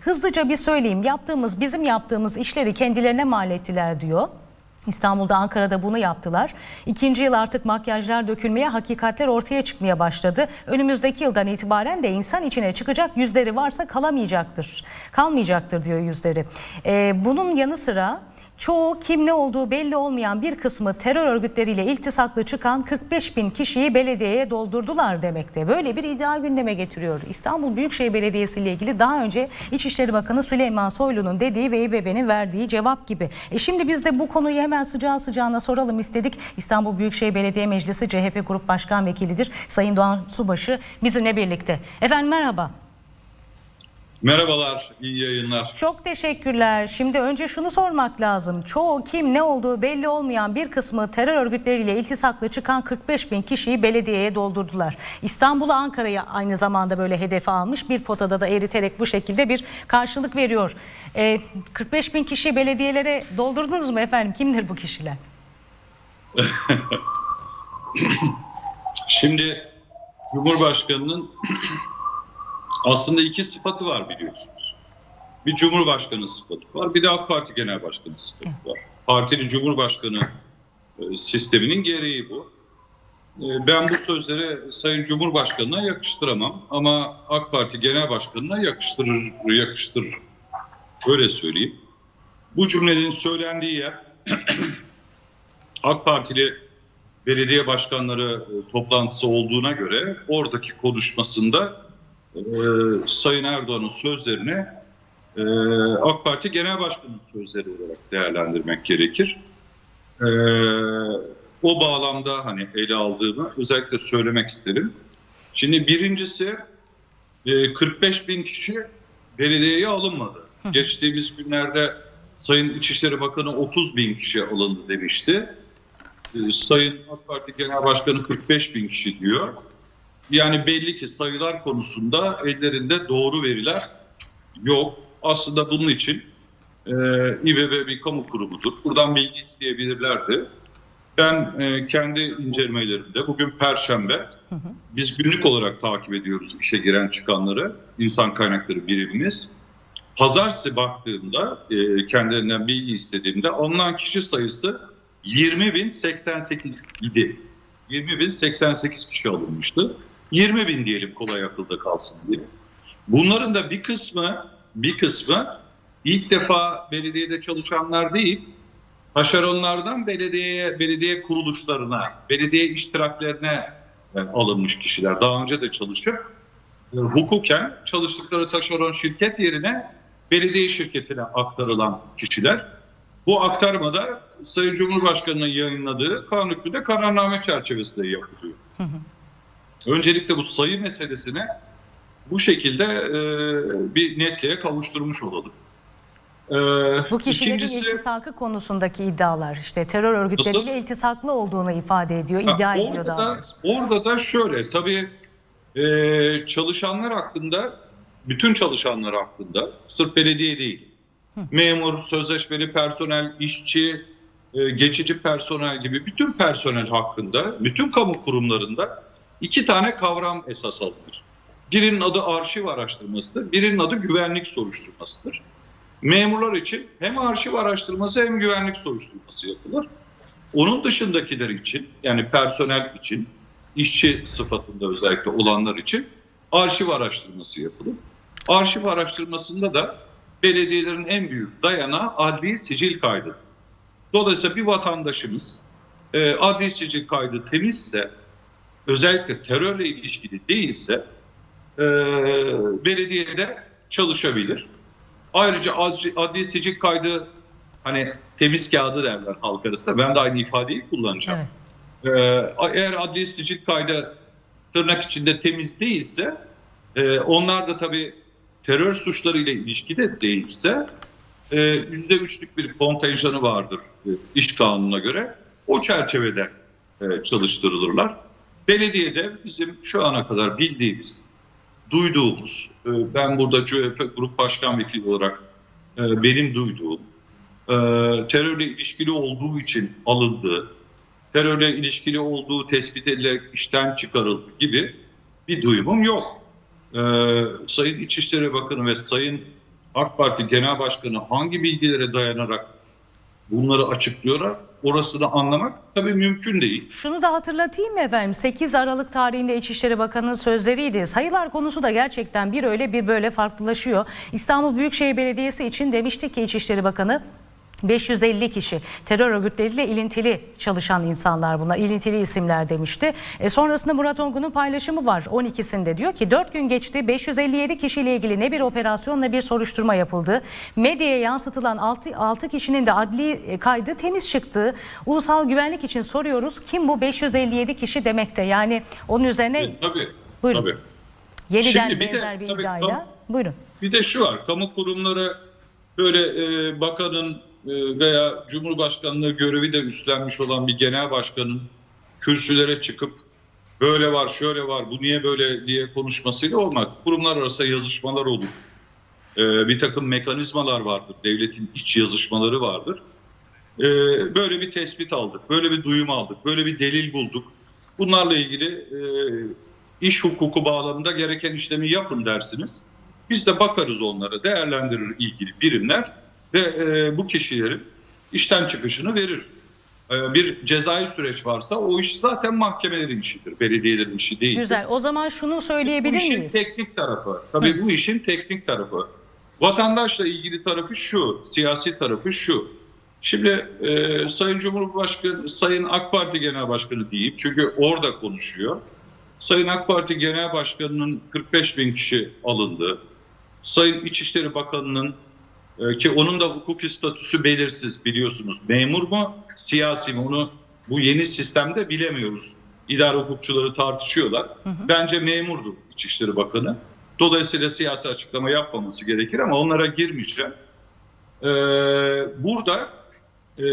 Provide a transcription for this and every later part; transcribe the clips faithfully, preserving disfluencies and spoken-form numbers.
hızlıca bir söyleyeyim. Yaptığımız, bizim yaptığımız işleri kendilerine mal ettiler diyor. İstanbul'da, Ankara'da bunu yaptılar. İkinci yıl artık makyajlar dökülmeye, hakikatler ortaya çıkmaya başladı. Önümüzdeki yıldan itibaren de insan içine çıkacak yüzleri varsa kalamayacaktır. Kalmayacaktır diyor yüzleri. Ee, bunun yanı sıra çoğu kim ne olduğu belli olmayan bir kısmı terör örgütleriyle iltisaklı çıkan kırk beş bin kişiyi belediyeye doldurdular demekte. Böyle bir iddia gündeme getiriyor. İstanbul Büyükşehir Belediyesi ile ilgili daha önce İçişleri Bakanı Süleyman Soylu'nun dediği ve İBB'nin verdiği cevap gibi. E şimdi biz de bu konuyu hemen sıcağı sıcağına soralım istedik. İstanbul Büyükşehir Belediye Meclisi C H P Grup Başkan Vekilidir Sayın Doğan Subaşı bizimle birlikte. Efendim merhaba. Merhabalar, iyi yayınlar. Çok teşekkürler. Şimdi önce şunu sormak lazım. Çoğu kim ne olduğu belli olmayan bir kısmı terör örgütleriyle iltisaklı çıkan kırk beş bin kişiyi belediyeye doldurdular. İstanbul'u, Ankara'ya aynı zamanda böyle hedefe almış, bir potada da eriterek bu şekilde bir karşılık veriyor. Ee, kırk beş bin kişiyi belediyelere doldurdunuz mu efendim? Kimdir bu kişiler? Şimdi Cumhurbaşkanı'nın aslında iki sıfatı var biliyorsunuz. Bir Cumhurbaşkanı sıfatı var, bir de AK Parti Genel Başkanı sıfatı var. Partili Cumhurbaşkanı sisteminin gereği bu. Ben bu sözleri Sayın Cumhurbaşkanı'na yakıştıramam ama AK Parti Genel Başkanı'na yakıştırır, yakıştırırım. Öyle söyleyeyim. Bu cümlenin söylendiği yer AK Partili belediye başkanları toplantısı olduğuna göre oradaki konuşmasında Ee, Sayın Erdoğan'ın sözlerini e, AK Parti Genel Başkanı'nın sözleri olarak değerlendirmek gerekir. Ee, o bağlamda hani ele aldığımı özellikle söylemek isterim. Şimdi birincisi e, kırk beş bin kişi belediyeye alınmadı. Hı. Geçtiğimiz günlerde Sayın İçişleri Bakanı otuz bin kişi alındı demişti. Ee, Sayın AK Parti Genel Başkanı kırk beş bin kişi diyor. Yani belli ki sayılar konusunda ellerinde doğru veriler yok. Aslında bunun için e, İBB bir kamu kurumudur. Buradan bilgi isteyebilirlerdi. Ben e, kendi incelemelerimde bugün Perşembe, hı hı. biz günlük olarak takip ediyoruz işe giren çıkanları, insan kaynakları birimimiz. Pazartesi baktığımda e, kendilerinden bilgi istediğimde alınan kişi sayısı yirmi bin seksen sekiz idi. yirmi bin seksen sekiz kişi alınmıştı. yirmi bin diyelim kolay akılda kalsın diye. Bunların da bir kısmı bir kısmı ilk defa belediyede çalışanlar değil, taşeronlardan belediyeye, belediye kuruluşlarına, belediye iştiraklerine alınmış kişiler. Daha önce de çalışıp hukuken çalıştıkları taşeron şirket yerine belediye şirketine aktarılan kişiler. Bu aktarmada Sayın Cumhurbaşkanı'nın yayınladığı kanun hükmünde kararname çerçevesinde yapılıyor. Hı hı. Öncelikle bu sayı meselesini bu şekilde e, bir netliğe kavuşturmuş olalım. E, bu kişilerin ikincisi, iltisakı konusundaki iddialar işte terör örgütleriyle nasıl? iltisaklı olduğunu ifade ediyor, iddia ha, ediyor daha doğrusu. Orada da şöyle tabii e, çalışanlar hakkında, bütün çalışanlar hakkında, sırf belediye değil, Hı. memur, sözleşmeli personel, işçi, e, geçici personel gibi bütün personel hakkında, bütün kamu kurumlarında İki tane kavram esas alınır. Birinin adı arşiv araştırmasıdır, birinin adı güvenlik soruşturmasıdır. Memurlar için hem arşiv araştırması hem güvenlik soruşturması yapılır. Onun dışındakiler için, yani personel için, işçi sıfatında özellikle olanlar için arşiv araştırması yapılır. Arşiv araştırmasında da belediyelerin en büyük dayanağı adli sicil kaydı. Dolayısıyla bir vatandaşımız e, adli sicil kaydı temizse, özellikle terörle ilişkili değilse e, belediyede çalışabilir. Ayrıca adli sicil kaydı hani temiz kağıdı derler halk arasında. Ben de aynı ifadeyi kullanacağım. Evet. E, eğer adli sicil kaydı tırnak içinde temiz değilse e, onlar da tabii terör suçlarıyla ilişkide değilse e, yüzde üçlük bir kontenjanı vardır e, iş kanununa göre. O çerçevede e, çalıştırılırlar. Belediyede bizim şu ana kadar bildiğimiz, duyduğumuz, ben burada C H P Grup Başkan Vekili olarak benim duyduğum, terörle ilişkili olduğu için alındığı, terörle ilişkili olduğu tespit edilerek işten çıkarıldı gibi bir duyumum yok. Sayın İçişleri Bakanı ve Sayın AK Parti Genel Başkanı hangi bilgilere dayanarak bunları açıklıyorlar, orasını anlamak tabii mümkün değil. Şunu da hatırlatayım mı efendim? sekiz Aralık tarihinde İçişleri Bakanı'nın sözleriydi. Sayılar konusu da gerçekten bir öyle bir böyle farklılaşıyor. İstanbul Büyükşehir Belediyesi için demişti ki İçişleri Bakanı, beş yüz elli kişi terör örgütleriyle ilintili çalışan insanlar bunlar, ilintili isimler demişti. E sonrasında Murat Ongun'un paylaşımı var on ikisinde, diyor ki dört gün geçti, beş yüz elli yedi kişiyle ilgili ne bir operasyon ne bir soruşturma yapıldı. Medyaya yansıtılan altı kişinin de adli kaydı temiz çıktı. Ulusal güvenlik için soruyoruz, kim bu beş yüz elli yedi kişi demekte? Yani onun üzerine e, tabii, buyurun. Tabii. Yeniden Şimdi bir benzer de, bir tabii, iddiayla tam, buyurun. Bir de şu var, kamu kurumları böyle e, bakanın veya Cumhurbaşkanlığı görevi de üstlenmiş olan bir genel başkanın kürsülere çıkıp böyle var, şöyle var, bu niye böyle diye konuşmasıyla olmaz. Kurumlar arası yazışmalar olur. Ee, bir takım mekanizmalar vardır. Devletin iç yazışmaları vardır. Ee, böyle bir tespit aldık, böyle bir duyum aldık, böyle bir delil bulduk. Bunlarla ilgili e, iş hukuku bağlamında gereken işlemi yapın dersiniz. Biz de bakarız onlara, değerlendirir ilgili birimler. Ve e, bu kişilerin işten çıkışını verir. E, bir cezai süreç varsa o iş zaten mahkemelerin işidir, belediyelerin işi değil. Güzel. O zaman şunu söyleyebilir miyiz? Bu işin miyiz? teknik tarafı. Tabii Hı. bu işin teknik tarafı. Vatandaşla ilgili tarafı şu, siyasi tarafı şu. Şimdi e, Sayın Cumhurbaşkanı, Sayın AK Parti Genel Başkanı diyeyim çünkü orada konuşuyor. Sayın AK Parti Genel Başkanı'nın kırk beş bin kişi alındı. Sayın İçişleri Bakanı'nın ki onun da hukuki statüsü belirsiz, biliyorsunuz. Memur mu, siyasi mi, onu bu yeni sistemde bilemiyoruz. İdare hukukçuları tartışıyorlar. Hı hı. Bence memurdu İçişleri Bakanı. Dolayısıyla siyasi açıklama yapmaması gerekir ama onlara girmeyeceğim. Ee, burada e,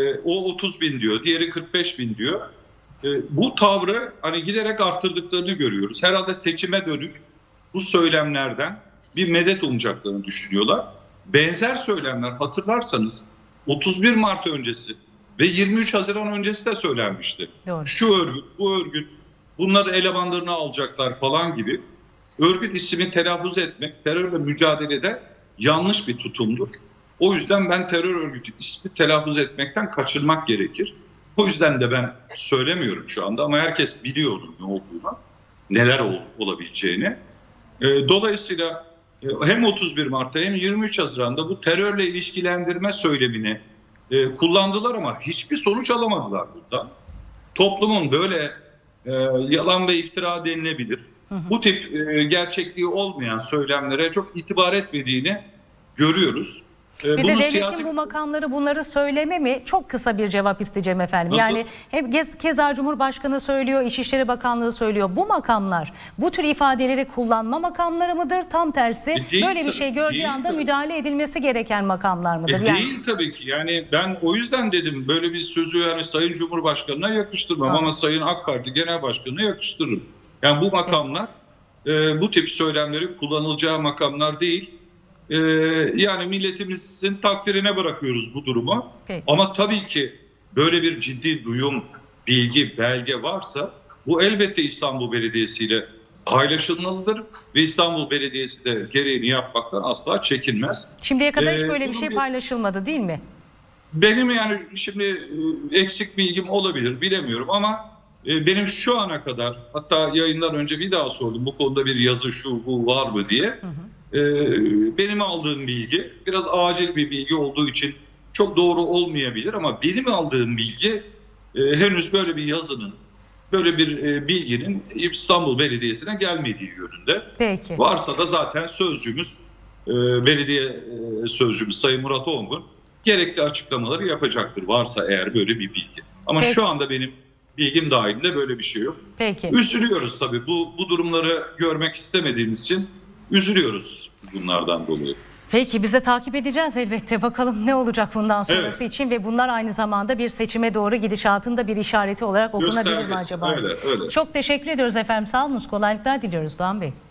o otuz bin diyor, diğeri kırk beş bin diyor. E, bu tavrı hani giderek arttırdıklarını görüyoruz. Herhalde seçime dönük bu söylemlerden bir medet umacaklarını düşünüyorlar. Benzer söylemler hatırlarsanız otuz bir Mart öncesi ve yirmi üç Haziran öncesi de söylenmişti. Doğru. Şu örgüt, bu örgüt, bunları elemanlarına alacaklar falan gibi. Örgüt ismini telaffuz etmek terörle mücadelede yanlış bir tutumdur. O yüzden ben terör örgütü ismi telaffuz etmekten kaçınmak gerekir. O yüzden de ben söylemiyorum şu anda ama herkes biliyor ne olduğunu, neler ol, olabileceğini. E, dolayısıyla hem otuz bir Mart'ta hem yirmi üç Haziran'da bu terörle ilişkilendirme söylemini e, kullandılar ama hiçbir sonuç alamadılar buradan. Toplumun böyle e, yalan ve iftira denilebilir. Hı hı. Bu tip e, gerçekliği olmayan söylemlere çok itibar etmediğini görüyoruz. Bir de devletin siyasi... bu makamları bunları söyleme mi? Çok kısa bir cevap isteyeceğim efendim. Nasıl? Yani hem keza Cumhurbaşkanı söylüyor, İçişleri Bakanlığı söylüyor. Bu makamlar bu tür ifadeleri kullanma makamları mıdır? Tam tersi e değil, böyle bir şey gördüğü değil, anda tabii. müdahale edilmesi gereken makamlar mıdır? E yani... Değil tabii ki. Yani ben o yüzden dedim böyle bir sözü yani Sayın Cumhurbaşkanı'na yakıştırmam ha. ama Sayın AK Parti Genel Başkanı'na yakıştırırım. Yani bu makamlar evet. e, bu tip söylemleri kullanılacağı makamlar değil. Ee, yani milletimizin takdirine bırakıyoruz bu durumu. Peki. Ama tabii ki böyle bir ciddi duyum, bilgi, belge varsa bu elbette İstanbul Belediyesi ile paylaşılmalıdır ve İstanbul Belediyesi de gereğini yapmaktan asla çekinmez. Şimdiye kadar ee, hiç böyle bir şey paylaşılmadı değil mi? Benim yani şimdi eksik bilgim olabilir, bilemiyorum ama benim şu ana kadar, hatta yayından önce bir daha sordum bu konuda bir yazı şu bu var mı diye. Hı hı. Benim aldığım bilgi biraz acil bir bilgi olduğu için çok doğru olmayabilir ama benim aldığım bilgi henüz böyle bir yazının, böyle bir bilginin İstanbul Belediyesi'ne gelmediği yönünde. Peki. Varsa da zaten sözcümüz, belediye sözcümüz Sayın Murat Ongun gerekli açıklamaları yapacaktır varsa eğer böyle bir bilgi. Ama Peki. şu anda benim bilgim dahilinde böyle bir şey yok. Peki. Üzülüyoruz tabii bu, bu durumları görmek istemediğimiz için. Üzülüyoruz bunlardan dolayı. Peki biz de takip edeceğiz elbette. Bakalım ne olacak bundan sonrası evet. için ve bunlar aynı zamanda bir seçime doğru gidişatında bir işareti olarak okunabilir mi acaba? Öyle, öyle. Çok teşekkür ediyoruz efendim. Sağ olun. Kolaylıklar diliyoruz Doğan Bey.